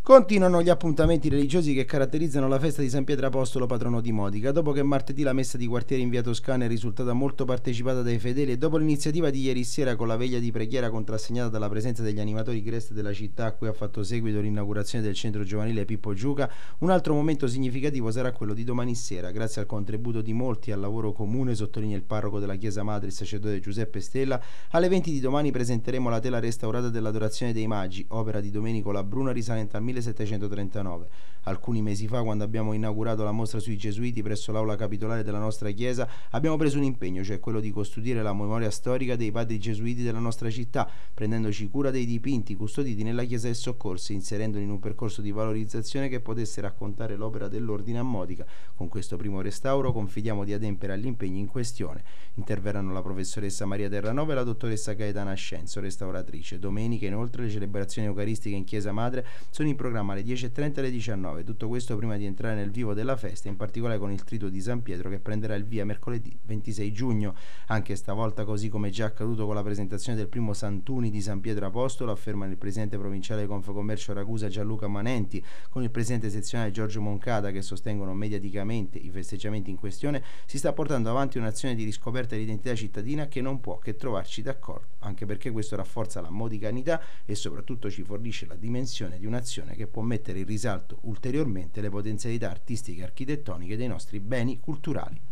Continuano gli appuntamenti religiosi che caratterizzano la festa di San Pietro Apostolo, patrono di Modica. Dopo che martedì la messa di quartiere in via Toscana è risultata molto partecipata dai fedeli e dopo l'iniziativa di ieri sera con la veglia di preghiera contrassegnata dalla presenza degli animatori Crest della città a cui ha fatto seguito l'inaugurazione del centro giovanile Pippo Giuca, un altro momento significativo sarà quello di domani sera. Grazie al contributo di molti e al lavoro comune, sottolinea il parroco della Chiesa Madre, il sacerdote Giuseppe Stella, alle 20 di domani presenteremo la tela restaurata dell'Adorazione dei Magi, opera di Domenico Labruna risalente al 1739. Alcuni mesi fa, quando abbiamo inaugurato la mostra sui Gesuiti presso l'aula capitolare della nostra chiesa, abbiamo preso un impegno, cioè quello di custodire la memoria storica dei padri gesuiti della nostra città, prendendoci cura dei dipinti custoditi nella chiesa del Soccorso, inserendoli in un percorso di valorizzazione che potesse raccontare l'opera dell'ordine a Modica. Con questo primo restauro confidiamo di adempiere agli impegni in questione. Interverranno la professoressa Maria Terranova e la dottoressa Gaetana Ascenzo, restauratrice. Domenica, inoltre, le celebrazioni eucaristiche in Chiesa Madre sono in programma alle 10:30 e alle 19. Tutto questo prima di entrare nel vivo della festa, in particolare con il Triduo di San Pietro che prenderà il via mercoledì 26 giugno. Anche stavolta, così come già accaduto con la presentazione del primo Santuni di San Pietro Apostolo, afferma il presidente provinciale di Confcommercio Ragusa Gianluca Manenti, con il presidente sezionale Giorgio Moncada che sostengono mediaticamente i festeggiamenti in questione, si sta portando avanti un'azione di riscoperta dell'identità cittadina che non può che trovarci d'accordo, anche perché questo rafforza la modicanità e soprattutto ci fornisce la dimensione di un'azione che può mettere in risalto ulteriormente le potenzialità artistiche e architettoniche dei nostri beni culturali.